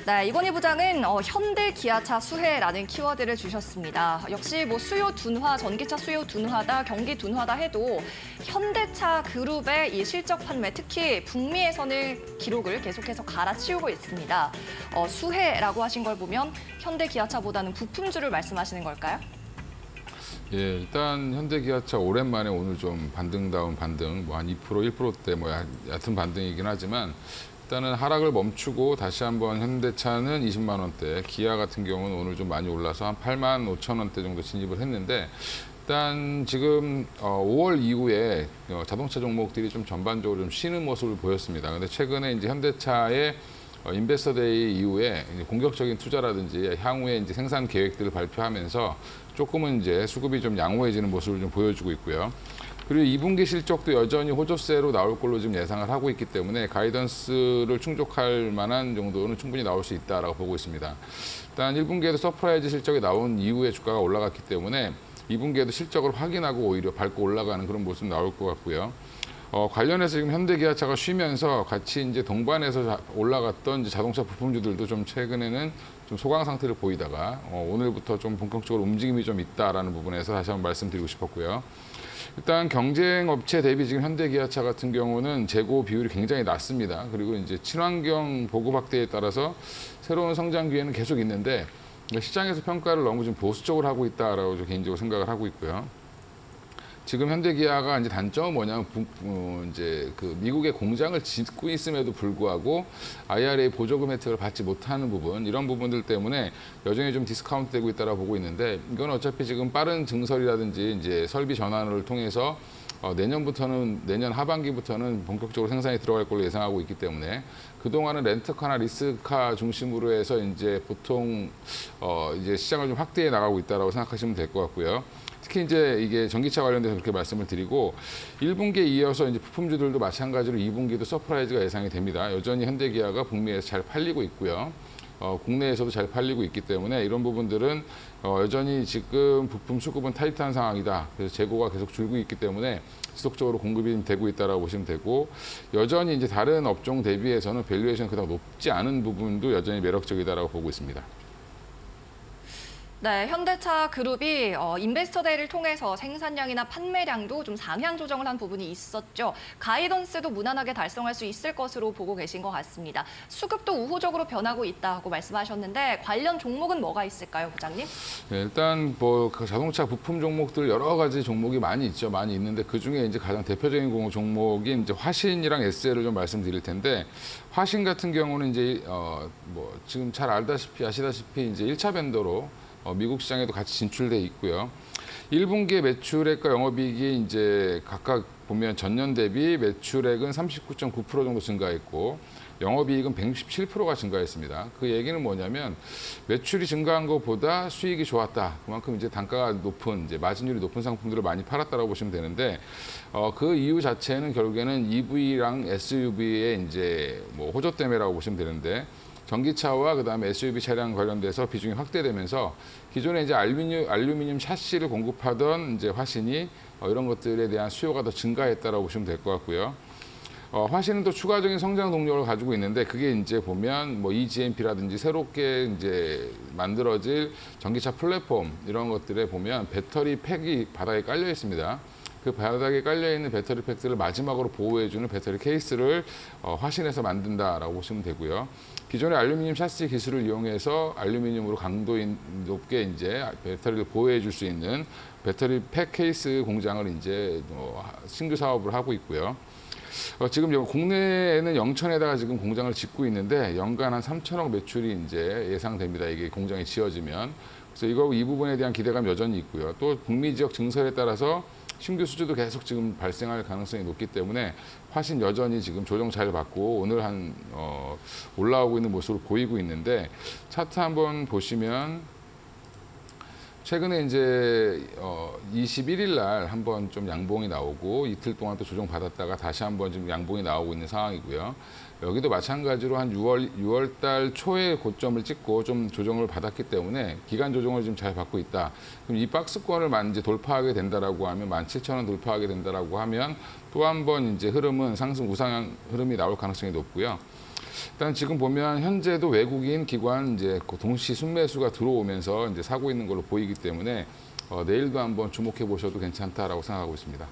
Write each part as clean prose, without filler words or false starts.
네, 이건희 부장은 현대 기아차 수혜라는 키워드를 주셨습니다. 역시 뭐 수요 둔화, 전기차 수요 둔화다, 경기 둔화다 해도 현대차 그룹의 이 실적 판매, 특히 북미에서는 기록을 계속해서 갈아치우고 있습니다. 수혜라고 하신 걸 보면 현대 기아차보다는 부품주를 말씀하시는 걸까요? 예, 일단 현대기아차 오랜만에 오늘 좀 반등다운 반등, 뭐 한 2%, 1%대 뭐 얕은 반등이긴 하지만 일단은 하락을 멈추고 다시 한번 현대차는 20만 원대, 기아 같은 경우는 오늘 좀 많이 올라서 한 8만 5천 원대 정도 진입을 했는데 일단 지금 5월 이후에 자동차 종목들이 좀 전반적으로 좀 쉬는 모습을 보였습니다. 근데 최근에 이제 현대차의 인베스터데이 이후에 이제 공격적인 투자라든지 향후에 이제 생산 계획들을 발표하면서 조금은 이제 수급이 좀 양호해지는 모습을 좀 보여주고 있고요. 그리고 2분기 실적도 여전히 호조세로 나올 걸로 지금 예상을 하고 있기 때문에 가이던스를 충족할 만한 정도는 충분히 나올 수 있다라고 보고 있습니다. 일단 1분기에도 서프라이즈 실적이 나온 이후에 주가가 올라갔기 때문에 2분기에도 실적을 확인하고 오히려 밟고 올라가는 그런 모습 나올 것 같고요. 관련해서 지금 현대기아차가 쉬면서 같이 이제 동반해서 올라갔던 이제 자동차 부품주들도 좀 최근에는 좀 소강 상태를 보이다가 오늘부터 좀 본격적으로 움직임이 좀 있다라는 부분에서 다시 한번 말씀드리고 싶었고요. 일단 경쟁 업체 대비 지금 현대기아차 같은 경우는 재고 비율이 굉장히 낮습니다. 그리고 이제 친환경 보급 확대에 따라서 새로운 성장 기회는 계속 있는데 시장에서 평가를 너무 좀 보수적으로 하고 있다라고 저 개인적으로 생각을 하고 있고요. 지금 현대기아가 이제 단점은 뭐냐면 이제 그 미국의 공장을 짓고 있음에도 불구하고 IRA 보조금 혜택을 받지 못하는 부분, 이런 부분들 때문에 여전히 좀 디스카운트 되고 있다라고 보고 있는데 이건 어차피 지금 빠른 증설이라든지 이제 설비 전환을 통해서 내년 하반기부터는 본격적으로 생산이 들어갈 걸로 예상하고 있기 때문에 그동안은 렌트카나 리스카 중심으로 해서 이제 보통 이제 시장을 좀 확대해 나가고 있다라고 생각하시면 될 것 같고요. 특히 이제 이게 전기차 관련돼서 그렇게 말씀을 드리고 1분기에 이어서 이제 부품주들도 마찬가지로 2분기도 서프라이즈가 예상이 됩니다. 여전히 현대기아가 북미에서 잘 팔리고 있고요. 국내에서도 잘 팔리고 있기 때문에 이런 부분들은 여전히 지금 부품 수급은 타이트한 상황이다. 그래서 재고가 계속 줄고 있기 때문에 지속적으로 공급이 되고 있다라고 보시면 되고 여전히 이제 다른 업종 대비해서는 밸류에이션이 그닥 높지 않은 부분도 여전히 매력적이다라고 보고 있습니다. 네, 현대차 그룹이 인베스터 데이를 통해서 생산량이나 판매량도 좀 상향 조정을 한 부분이 있었죠. 가이던스도 무난하게 달성할 수 있을 것으로 보고 계신 것 같습니다. 수급도 우호적으로 변하고 있다고 말씀하셨는데 관련 종목은 뭐가 있을까요, 부장님? 네, 일단 뭐 그 자동차 부품 종목들 여러 가지 종목이 많이 있죠. 많이 있는데 그중에 이제 가장 대표적인 종목이 이제 화신이랑 SL을 좀 말씀드릴 텐데 화신 같은 경우는 이제 뭐 지금 잘 아시다시피 이제 1차 벤더로 미국 시장에도 같이 진출돼 있고요. 1분기의 매출액과 영업이익이 이제 각각 보면 전년 대비 매출액은 39.9% 정도 증가했고 영업이익은 167%가 증가했습니다. 그 얘기는 뭐냐면 매출이 증가한 것보다 수익이 좋았다. 그만큼 이제 단가가 높은, 이제 마진율이 높은 상품들을 많이 팔았다라고 보시면 되는데 그 이유 자체는 결국에는 EV랑 SUV의 이제 뭐 호조 때문이라고 보시면 되는데. 전기차와 그다음에 SUV 차량 관련돼서 비중이 확대되면서 기존에 이제 알루미늄 샤시를 공급하던 이제 화신이 이런 것들에 대한 수요가 더 증가했다라고 보시면 될 것 같고요. 화신은 또 추가적인 성장 동력을 가지고 있는데 그게 이제 보면 뭐 EGMP라든지 새롭게 이제 만들어질 전기차 플랫폼 이런 것들에 보면 배터리 팩이 바닥에 깔려 있습니다. 그 바닥에 깔려있는 배터리 팩들을 마지막으로 보호해주는 배터리 케이스를 화신에서 만든다라고 보시면 되고요. 기존의 알루미늄 샤시 기술을 이용해서 알루미늄으로 강도 높게 이제 배터리를 보호해줄 수 있는 배터리 팩 케이스 공장을 이제 신규 사업을 하고 있고요. 지금 국내에는 영천에다가 지금 공장을 짓고 있는데 연간 한 3천억 매출이 이제 예상됩니다. 이게 공장이 지어지면. 그래서 이 부분에 대한 기대감 여전히 있고요. 또 북미 지역 증설에 따라서 신규 수주도 계속 지금 발생할 가능성이 높기 때문에 화신 여전히 지금 조정 잘 받고 오늘 올라오고 있는 모습으로 보이고 있는데 차트 한번 보시면 최근에 이제 21일 날 한번 좀 양봉이 나오고 이틀 동안 또 조정 받았다가 다시 한번 지금 양봉이 나오고 있는 상황이고요. 여기도 마찬가지로 한 6월 달 초에 고점을 찍고 좀 조정을 받았기 때문에 기간 조정을 지금 잘 받고 있다. 그럼 이 박스권을 이제 돌파하게 된다라고 하면 17,000원 돌파하게 된다라고 하면 또 한 번 이제 흐름은 상승 우상향 흐름이 나올 가능성이 높고요. 일단 지금 보면 현재도 외국인 기관 이제 그 동시 순매수가 들어오면서 이제 사고 있는 걸로 보이기 때문에 내일도 한번 주목해 보셔도 괜찮다라고 생각하고 있습니다.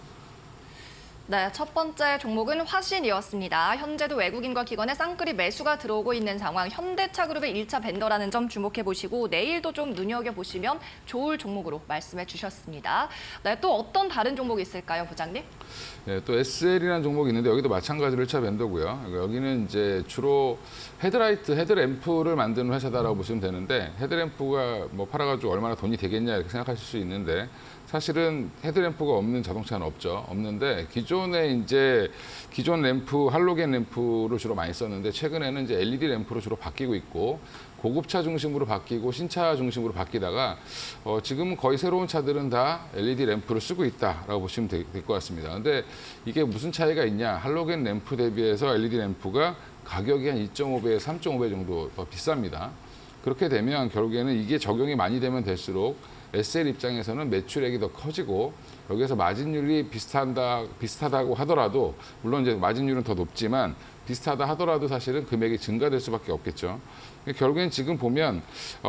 네, 첫 번째 종목은 화신이었습니다. 현재도 외국인과 기관의 쌍끌이 매수가 들어오고 있는 상황, 현대차 그룹의 1차 벤더라는 점 주목해 보시고 내일도 좀 눈여겨보시면 좋을 종목으로 말씀해 주셨습니다. 네, 또 어떤 다른 종목이 있을까요, 부장님? 네, 또 SL이라는 종목이 있는데 여기도 마찬가지로 1차 벤더고요. 여기는 이제 주로 헤드라이트, 헤드램프를 만드는 회사다라고 보시면 되는데 헤드램프가 뭐 팔아가지고 얼마나 돈이 되겠냐 이렇게 생각하실 수 있는데 사실은 헤드램프가 없는 자동차는 없죠. 없는데 기존 램프, 할로겐 램프를 주로 많이 썼는데 최근에는 이제 LED 램프로 주로 바뀌고 있고 고급차 중심으로 바뀌고 신차 중심으로 바뀌다가 지금 거의 새로운 차들은 다 LED 램프를 쓰고 있다라고 보시면 될 것 같습니다. 근데 이게 무슨 차이가 있냐? 할로겐 램프 대비해서 LED 램프가 가격이 한 2.5배, 3.5배 정도 더 비쌉니다. 그렇게 되면 결국에는 이게 적용이 많이 되면 될수록 SL 입장에서는 매출액이 더 커지고 여기에서 마진율이 비슷하다고 하더라도 물론 이제 마진율은 더 높지만 비슷하다 하더라도 사실은 금액이 증가될 수밖에 없겠죠. 결국엔 지금 보면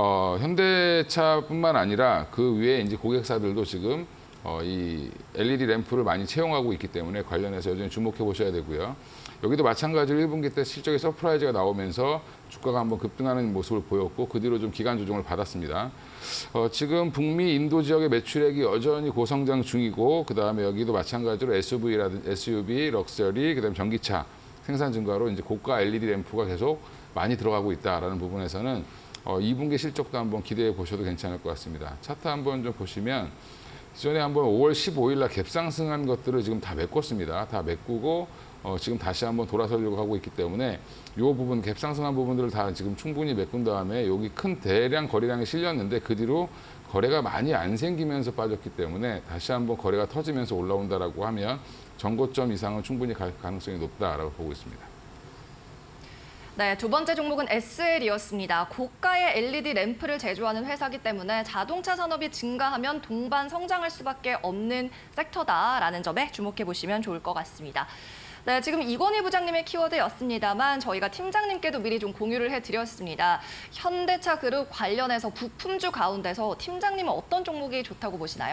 현대차뿐만 아니라 그 위에 이제 고객사들도 지금 이 LED 램프를 많이 채용하고 있기 때문에 관련해서 여전히 주목해 보셔야 되고요. 여기도 마찬가지로 1분기 때 실적의 서프라이즈가 나오면서 주가가 한번 급등하는 모습을 보였고 그 뒤로 좀 기간 조정을 받았습니다. 지금 북미 인도 지역의 매출액이 여전히 고성장 중이고 그다음에 여기도 마찬가지로 SUV, 럭셔리, 그다음에 전기차 생산 증가로 이제 고가 LED 램프가 계속 많이 들어가고 있다라는 부분에서는 2분기 실적도 한번 기대해 보셔도 괜찮을 것 같습니다. 차트 한번 좀 보시면 기존에 한번 5월 15일 날 갭상승한 것들을 지금 다 메꿨습니다. 다 메꾸고 지금 다시 한번 돌아서려고 하고 있기 때문에 이 부분 갭상승한 부분들을 다 지금 충분히 메꾼 다음에 여기 큰 대량 거래량이 실렸는데 그 뒤로 거래가 많이 안 생기면서 빠졌기 때문에 다시 한번 거래가 터지면서 올라온다라고 하면 전고점 이상은 충분히 갈 가능성이 높다라고 보고 있습니다. 네, 두 번째 종목은 SL이었습니다. 고가의 LED 램프를 제조하는 회사이기 때문에 자동차 산업이 증가하면 동반 성장할 수밖에 없는 섹터다라는 점에 주목해 보시면 좋을 것 같습니다. 네, 지금 이건희 부장님의 키워드였습니다만 저희가 팀장님께도 미리 좀 공유를 해드렸습니다. 현대차 그룹 관련해서 부품주 가운데서 팀장님은 어떤 종목이 좋다고 보시나요?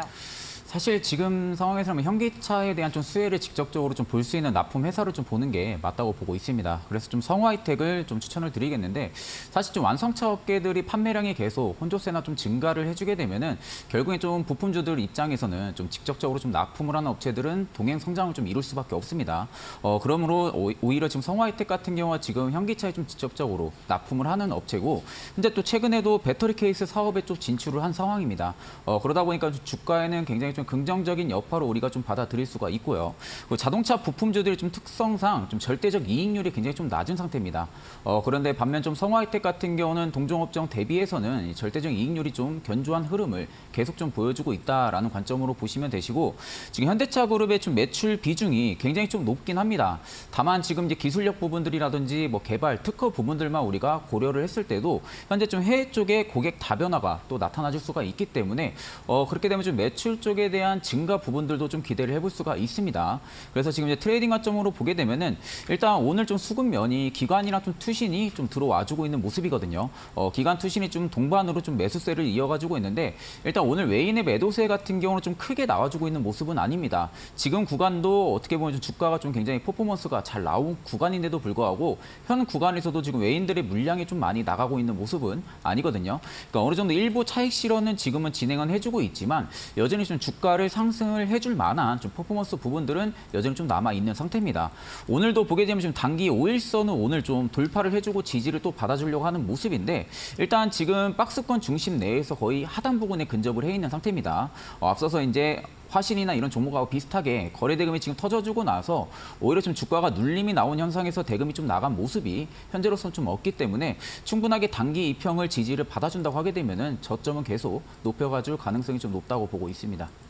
사실 지금 상황에서는 현기차에 대한 좀 수혜를 직접적으로 좀 볼 수 있는 납품 회사를 좀 보는 게 맞다고 보고 있습니다. 그래서 좀 성화이텍을 좀 추천을 드리겠는데 사실 좀 완성차 업계들이 판매량이 계속 혼조세나 좀 증가를 해주게 되면은 결국에 좀 부품주들 입장에서는 좀 직접적으로 좀 납품을 하는 업체들은 동행 성장을 좀 이룰 수밖에 없습니다. 그러므로 오히려 지금 성화이텍 같은 경우가 지금 현기차에 좀 직접적으로 납품을 하는 업체고 근데 또 최근에도 배터리 케이스 사업에 좀 진출을 한 상황입니다. 그러다 보니까 주가에는 굉장히 좀 긍정적인 여파로 우리가 좀 받아들일 수가 있고요. 자동차 부품주들의 좀 특성상 좀 절대적 이익률이 굉장히 좀 낮은 상태입니다. 그런데 반면 좀 성화이텍 같은 경우는 동종업종 대비해서는 절대적 이익률이 좀 견조한 흐름을 계속 좀 보여주고 있다라는 관점으로 보시면 되시고 지금 현대차 그룹의 좀 매출 비중이 굉장히 좀 높긴 합니다. 다만 지금 이제 기술력 부분들이라든지 뭐 개발 특허 부분들만 우리가 고려를 했을 때도 현재 좀 해외 쪽에 고객 다변화가 또 나타나줄 수가 있기 때문에 그렇게 되면 좀 매출 쪽에 대한 증가 부분들도 좀 기대를 해볼 수가 있습니다. 그래서 지금 이제 트레이딩 관점으로 보게 되면은 일단 오늘 좀 수급면이 기관이랑 좀 투신이 좀 들어와주고 있는 모습이거든요. 기관 투신이 좀 동반으로 좀 매수세를 이어가지고 있는데 일단 오늘 외인의 매도세 같은 경우는 좀 크게 나와주고 있는 모습은 아닙니다. 지금 구간도 어떻게 보면 좀 주가가 좀 굉장히 퍼포먼스가 잘 나온 구간인데도 불구하고 현 구간에서도 지금 외인들의 물량이 좀 많이 나가고 있는 모습은 아니거든요. 그러니까 어느 정도 일부 차익 실현은 지금은 진행은 해주고 있지만 여전히 좀 주가를 상승을 해줄 만한 좀 퍼포먼스 부분들은 여전히 좀 남아 있는 상태입니다. 오늘도 보게 되면 지금 단기 5일선은 오늘 좀 돌파를 해주고 지지를 또 받아주려고 하는 모습인데 일단 지금 박스권 중심 내에서 거의 하단 부근에 근접을 해 있는 상태입니다. 앞서서 이제 화신이나 이런 종목하고 비슷하게 거래 대금이 지금 터져주고 나서 오히려 좀 주가가 눌림이 나온 현상에서 대금이 좀 나간 모습이 현재로서는 좀 없기 때문에 충분하게 단기 이평을 지지를 받아준다고 하게 되면은 저점은 계속 높여가줄 가능성이 좀 높다고 보고 있습니다.